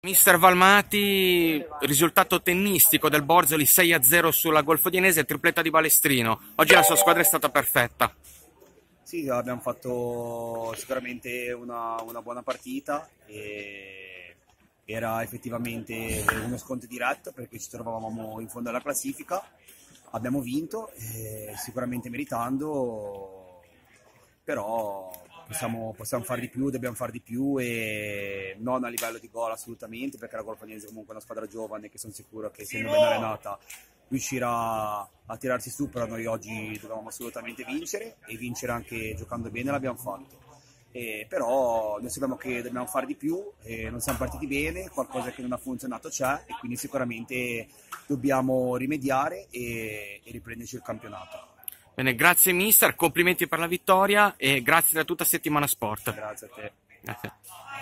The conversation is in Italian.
Mister Valmati, risultato tennistico del Borzoli 6-0 sulla Golfodinese, tripletta di Balestrino. Oggi la sua squadra è stata perfetta. Sì, abbiamo fatto sicuramente una buona partita e era effettivamente uno scontro diretto perché ci trovavamo in fondo alla classifica. Abbiamo vinto, sicuramente meritando, però possiamo fare di più, dobbiamo fare di più e non a livello di gol assolutamente, perché la Golfaniense comunque è una squadra giovane che sono sicuro che essendo ben allenata riuscirà a tirarsi su, però noi oggi dovevamo assolutamente vincere e vincere anche giocando bene l'abbiamo fatto. Però noi sappiamo che dobbiamo fare di più, non siamo partiti bene, qualcosa che non ha funzionato c'è e quindi sicuramente dobbiamo rimediare e riprenderci il campionato. Bene, grazie mister, complimenti per la vittoria e grazie da tutta Settimana Sport. Grazie a te. Grazie.